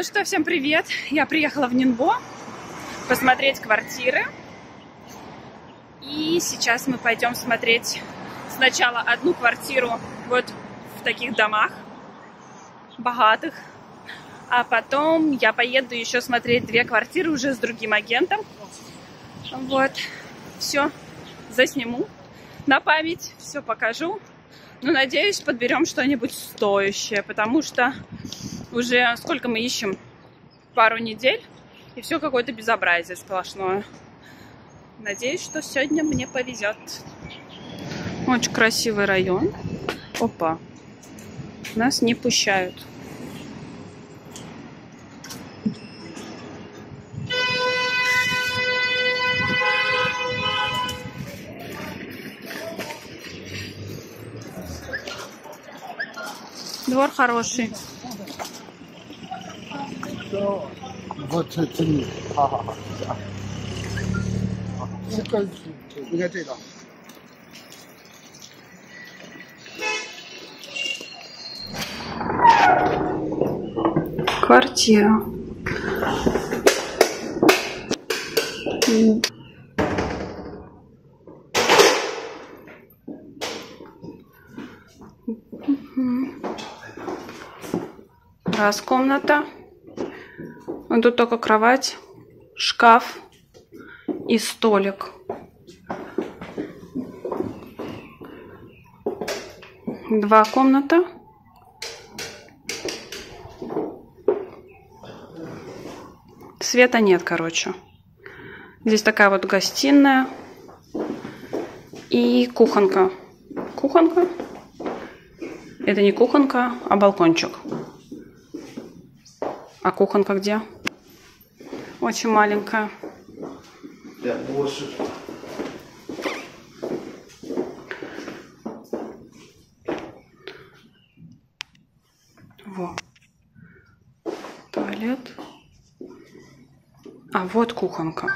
что, всем привет! Я приехала в Нинбо посмотреть квартиры. И сейчас мы пойдем смотреть сначала одну квартиру вот в таких домах богатых. А потом я поеду еще смотреть две квартиры уже с другим агентом. Вот. Все засниму на память, все покажу. Но надеюсь, подберем что-нибудь стоящее, потому что уже сколько мы ищем? Пару недель, и все какое-то безобразие сплошное. Надеюсь, что сегодня мне повезет. Очень красивый район. Опа. Нас не пущают. Двор хороший. Вот это не. Квартира. Раз комната. Вот тут только кровать, шкаф и столик. Два комната. Света нет, короче. Здесь такая вот гостиная и кухонка. Кухонка? Это не кухонка, а балкончик. А кухонка где? Очень маленькая. Вот. Туалет. А вот кухонка.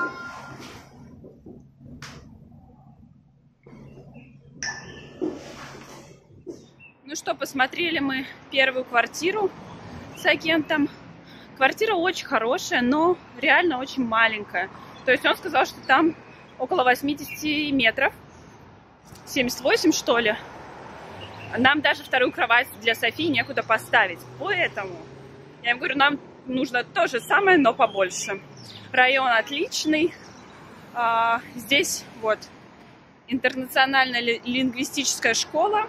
Ну что, посмотрели мы первую квартиру с агентом. Квартира очень хорошая, но реально очень маленькая. То есть он сказал, что там около 80 метров. 78, что ли. Нам даже вторую кровать для Софии некуда поставить. Поэтому я им говорю, нам нужно то же самое, но побольше. Район отличный. Здесь вот интернациональная лингвистическая школа.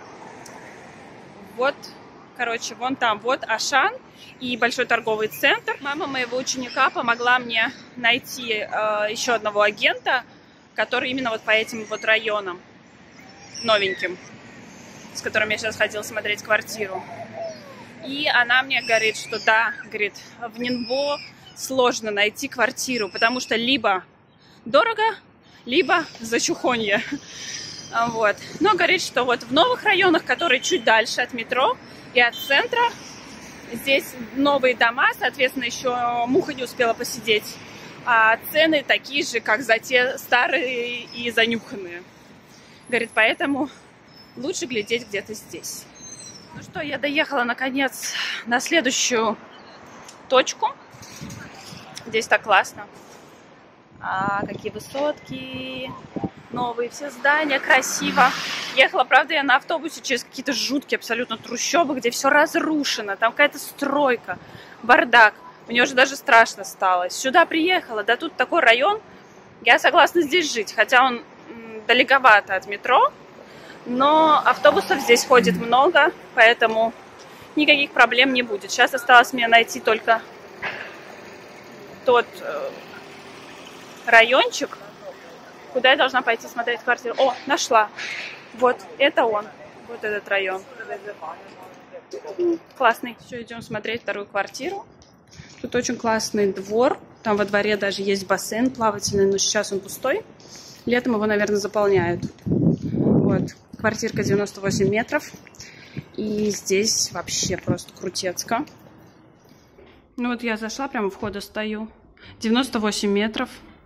Вот, короче, вон там вот Ашан и большой торговый центр. Мама моего ученика помогла мне найти еще одного агента, который именно вот по этим вот районам новеньким, с которым я сейчас ходила смотреть квартиру. И она мне говорит, что да, говорит, в Нинбо сложно найти квартиру, потому что либо дорого, либо зачухонье. Вот. Но говорит, что вот в новых районах, которые чуть дальше от метро и от центра, здесь новые дома, соответственно, еще муха не успела посидеть, а цены такие же, как за те старые и занюханные. Говорит, поэтому лучше глядеть где-то здесь. Ну что, я доехала наконец на следующую точку. Здесь так классно. Какие высотки, новые все здания, красиво. Ехала, правда, я на автобусе через какие-то жуткие абсолютно трущобы, где все разрушено. Там какая-то стройка, бардак. Мне уже даже страшно стало. Сюда приехала, да тут такой район. Я согласна здесь жить, хотя он далековато от метро. Но автобусов здесь ходит много, поэтому никаких проблем не будет. Сейчас осталось мне найти только тот райончик, куда я должна пойти смотреть квартиру. О, нашла. Вот, это он. Вот этот район. Классный. Все, идем смотреть вторую квартиру. Тут очень классный двор. Там во дворе даже есть бассейн плавательный, но сейчас он пустой. Летом его, наверное, заполняют. Вот. Квартирка 98 метров. И здесь вообще просто крутецко. Ну вот я зашла, прямо у входа стою. 98 метров.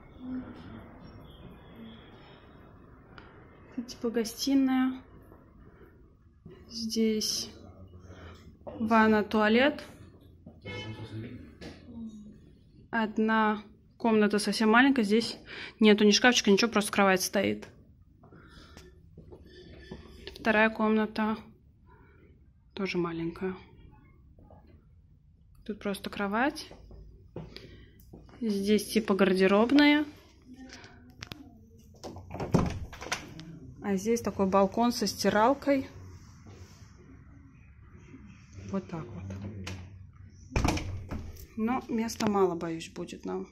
Типа гостиная. Здесь ванна, туалет. Одна комната совсем маленькая. Здесь нету ни шкафчика, ничего, просто кровать стоит. Вторая комната тоже маленькая. Тут просто кровать. Здесь типа гардеробная. А здесь такой балкон со стиралкой. Вот так вот. Но места мало, боюсь, будет нам.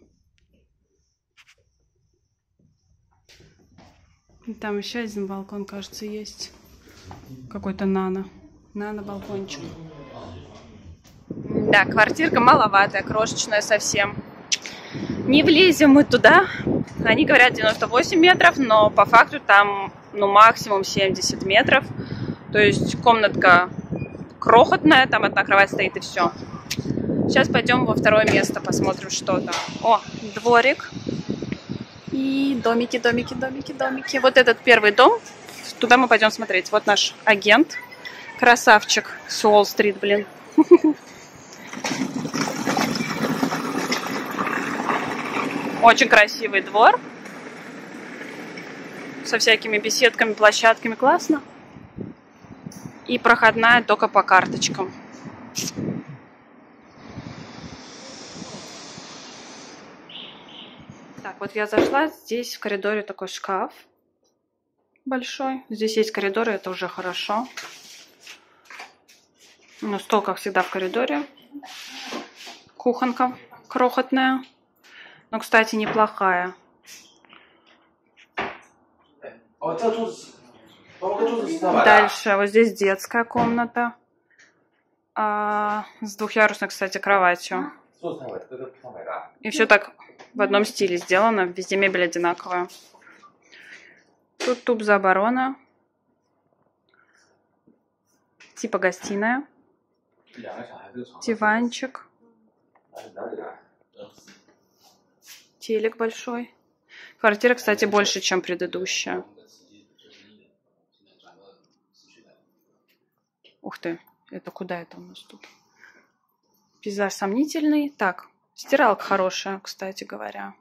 И там еще один балкон, кажется, есть. Какой-то нано-балкончик. Да, квартирка маловатая, крошечная совсем. Не влезем мы туда. Они говорят 98 метров, но по факту там максимум 70 метров. То есть комнатка крохотная, там одна кровать стоит и все. Сейчас пойдем во второе место, посмотрим, что там. О, дворик. И домики, домики, домики, домики. Вот этот первый дом. Туда мы пойдем смотреть. Вот наш агент. Красавчик с Уолл-стрит, блин. Очень красивый двор. Со всякими беседками, площадками. Классно. И проходная только по карточкам. Так, вот я зашла. Здесь в коридоре такой шкаф большой. Здесь есть коридоры, это уже хорошо. Ну, стол, как всегда, в коридоре. Кухонка крохотная. Но, кстати, неплохая. Дальше. Вот здесь детская комната. С двухъярусной, кстати, кроватью. И все так в одном стиле сделано. Везде мебель одинаковая. Тут туб-заборона. Типа гостиная. Диванчик. Телек большой. Квартира, кстати, больше, чем предыдущая. Ух ты, это куда это у нас тут? Пейзаж сомнительный. Так, стиралка хорошая, кстати говоря.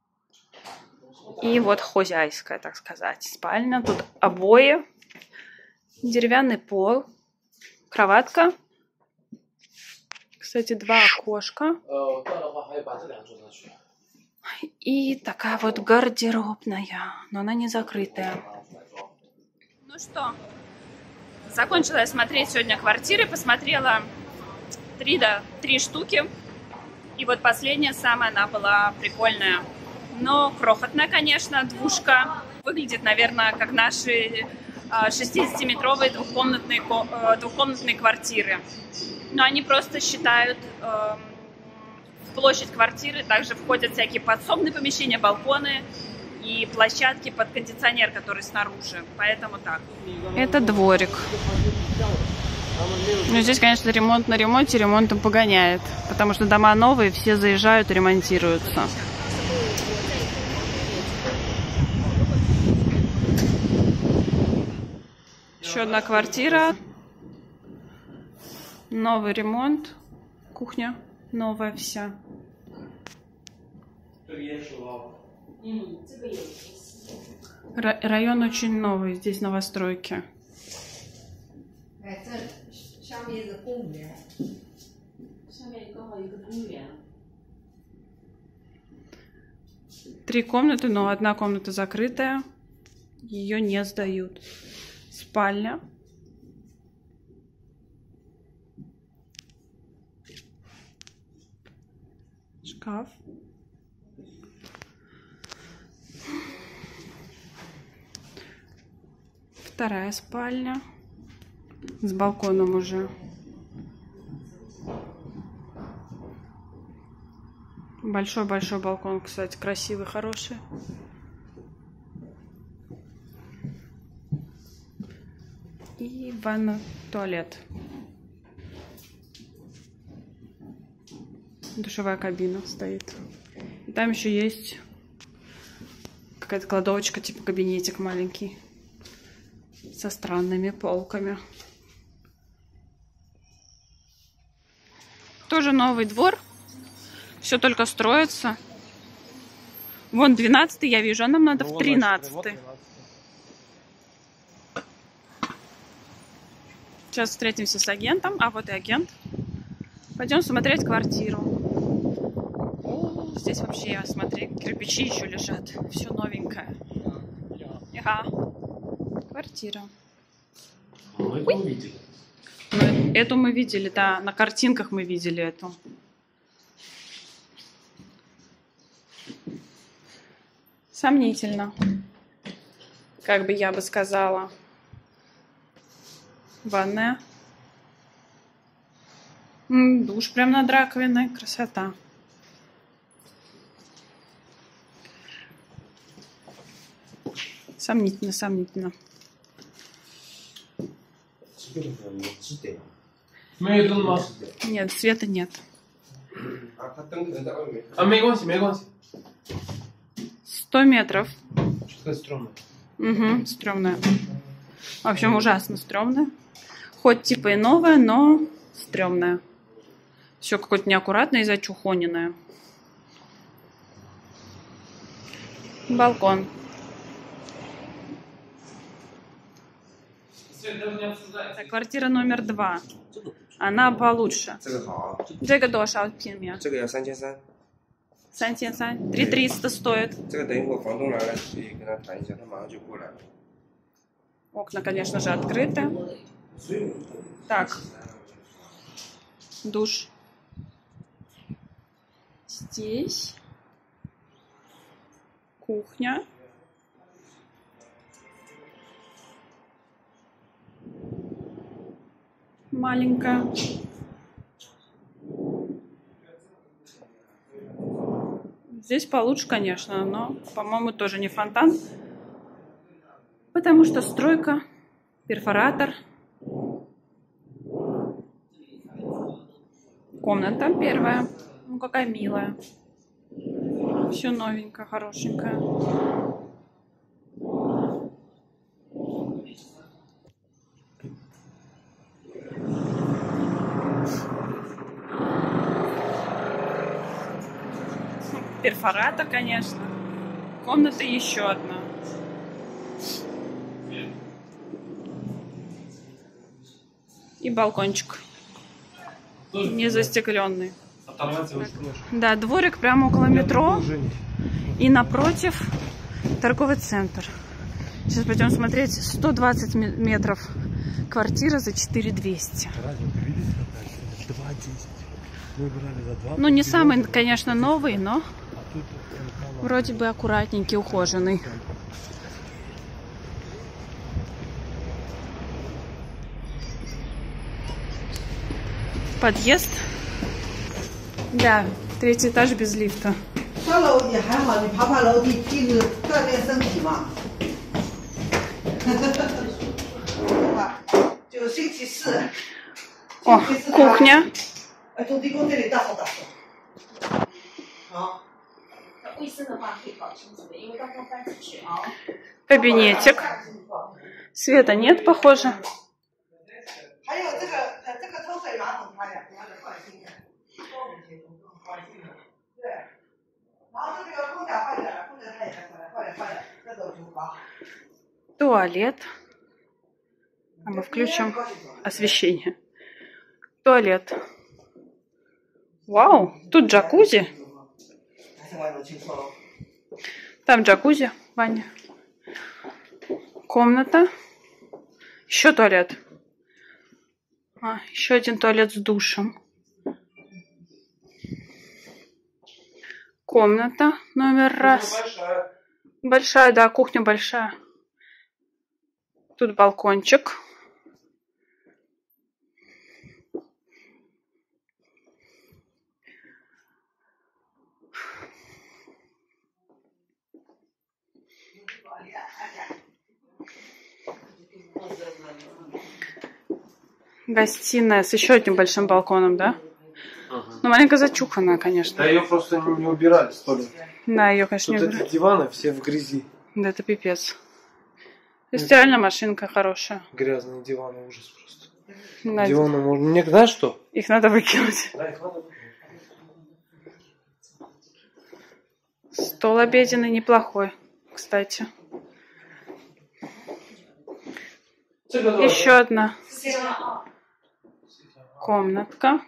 И вот хозяйская, так сказать, спальня. Тут обои, деревянный пол, кроватка. Кстати, 2 окошка. И такая вот гардеробная, но она не закрытая. Ну что, закончила я смотреть сегодня квартиры, посмотрела 3 штуки. И вот последняя самая, она была прикольная. Но крохотная, конечно, двушка. Выглядит, наверное, как наши 60-метровые двухкомнатные квартиры. Но они просто считают в площадь квартиры. Также входят всякие подсобные помещения, балконы и площадки под кондиционер, который снаружи. Поэтому так. Это дворик. Ну, здесь, конечно, ремонт на ремонте, ремонтом погоняет. Потому что дома новые, все заезжают и ремонтируются. Еще одна квартира. Новый ремонт. Кухня новая вся. Район очень новый. Здесь новостройки. 上面是公园，上面刚好一个公园。 3 комнаты, но одна комната закрытая. Ее не сдают. Спальня. Шкаф. Вторая спальня. С балконом уже. Большой-большой балкон, кстати, красивый, хороший. И ванна, туалет. Душевая кабина стоит. И там еще есть какая-то кладовочка, типа кабинетик маленький. Со странными полками. Тоже новый двор. Все только строится. Вон 12-й я вижу, а нам надо в 13-й. Сейчас встретимся с агентом. А вот и агент. Пойдем смотреть квартиру. О, здесь вообще, смотри, кирпичи еще лежат. Все новенькое. Ага. Квартира. Мы это увидели. Эту мы видели, да. На картинках мы видели эту. Сомнительно. Как бы я бы сказала. Ванная. Душ прям над раковиной. Красота. Сомнительно, сомнительно. Нет, света нет. А 100 метров. Что-то стрёмное. Угу, стрёмная. В общем, ужасно стрёмная. Хоть типа и новая, но стрёмная. Все какое-то неаккуратное и зачухоненное. Балкон. Так, квартира номер 2. Она получше. 这个多少平米？ 这个要3300。 3300 3300 стоит. 这个等一会儿房东来了，可以跟他谈一下，他马上就过来了。 Окна, конечно же, открыты. Так. Душ. Здесь. Кухня. Маленькая. Здесь получше, конечно, но, по-моему, тоже не фонтан. Потому что стройка, перфоратор. Комната первая. Ну, какая милая. Все новенькое, хорошенькое. Перфоратор, конечно. Комната еще одна. И балкончик. Не застекленный. Да, дворик прямо около метро. И напротив торговый центр. Сейчас пойдем смотреть. 120 метров. Квартира за 4200. Ну, не самый, конечно, новый, но вроде бы аккуратненький, ухоженный. Подъезд. Да, 3-й этаж без лифта. 上楼也还好，你爬爬楼梯，梯子锻炼身体嘛。就星期四。 О, кухня. 土地公这里打扫打扫。好。 卫生的话可以搞清楚的，因为到时候搬出去啊。 Кабинетик. Света нет, похоже. 还有这个抽水马桶，它俩换新的，换新的，对。然后这个空调坏的，空调它也坏的，这种就好。 Туалет. А мы включим освещение. Туалет. Вау, тут джакузи. Там джакузи, Ваня. Комната. Еще туалет. Еще один туалет с душем. Комната номер раз. Большая, да, кухня большая. Тут балкончик. Гостиная с еще одним большим балконом, да? Ну, маленько зачуханная, конечно. Да ее просто не убирали 100 лет. Да, ее, конечно, не Тут убирали. эти диваны все в грязи. Да, это пипец. Стиральная машинка хорошая. Грязные диваны, ужас просто. Да, Диваны можно... Мне знаешь что? их надо выкинуть. Да, их надо. Стол обеденный неплохой, кстати. Еще одна комнатка.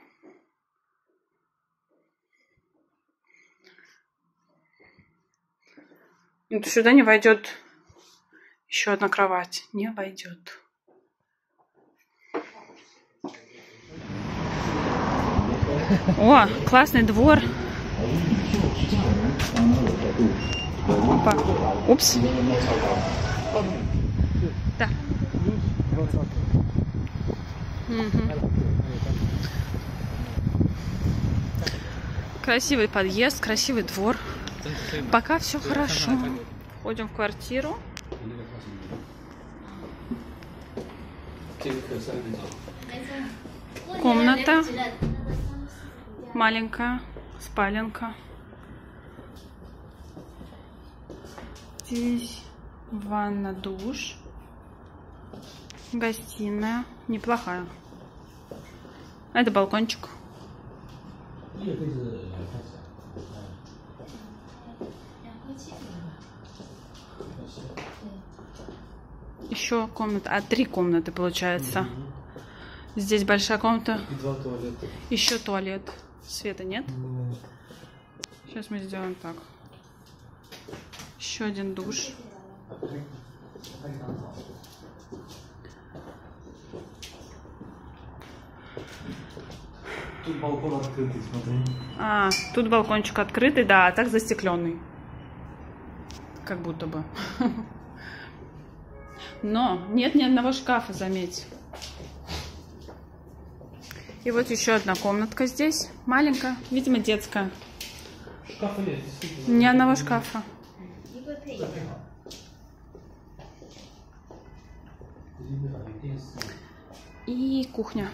Сюда не войдет еще одна кровать. Не войдет. О, классный двор. Опа. Упс. Да. Угу. Красивый подъезд, красивый двор. Пока все хорошо. Входим в квартиру. Комната. Маленькая спаленка. Здесь ванна, душ. Гостиная. Неплохая. Это балкончик. Еще комната. 3 комнаты получается. Здесь большая комната. И 2 туалета. Еще туалет. Света нет? Сейчас мы сделаем так. Еще один душ. Тут балкон открытый, смотри. А, тут балкончик открытый, да, а так застекленный. Как будто бы. Но нет ни одного шкафа, заметь. И вот еще одна комнатка здесь. Маленькая, видимо, детская. Шкафа нет, действительно. Ни одного шкафа. И кухня.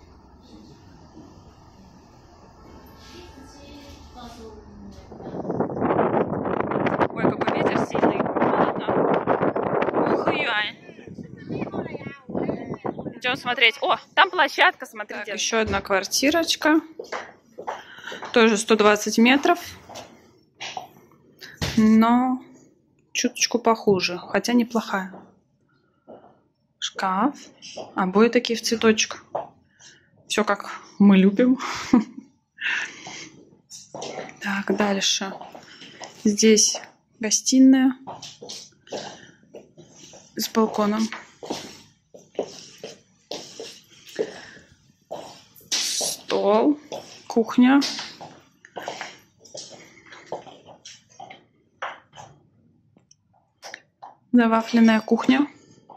Ой, какой ветер сильный. Холодно. Ух, идем смотреть. О, там площадка, смотрите. Еще одна квартирочка. Тоже 120 метров. Но чуточку похуже, хотя неплохая. Шкаф. Обои такие в цветочек. Все как мы любим. Так, дальше. Здесь гостиная с балконом. Стол, кухня. Завафленная кухня.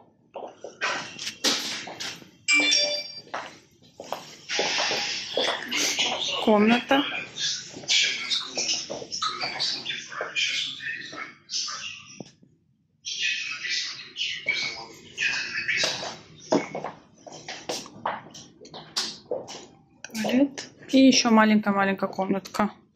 Комната. Туалет. И еще маленькая-маленькая комнатка.